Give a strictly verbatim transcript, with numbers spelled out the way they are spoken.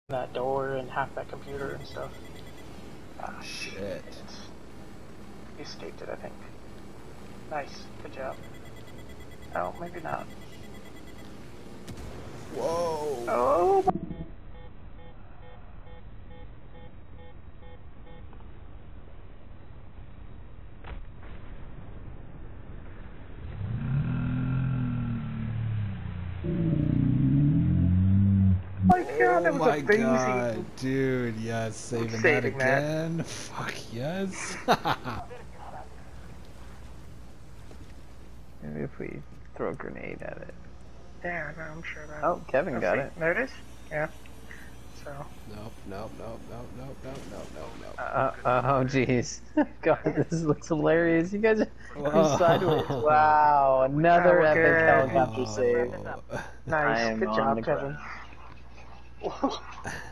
that door and half that computer and stuff. Ah, shit. He escaped it, I think. Nice, good job. Oh, maybe not. Whoa! Oh! My god, that was oh my amazing. god, dude, yes, saving, saving that that. again. Fuck yes. Maybe if we throw a grenade at it. Yeah, no, I'm sure that. Oh, Kevin Let's got see. it. There it is. Yeah. So. Nope, nope, nope, nope, nope, nope, nope, nope, nope. Uh, oh, jeez. God, this looks hilarious. You guys are Whoa. sideways. Wow, another Oh, epic good. helicopter Oh. save. I Nice. am Good on job, the Kevin. ground.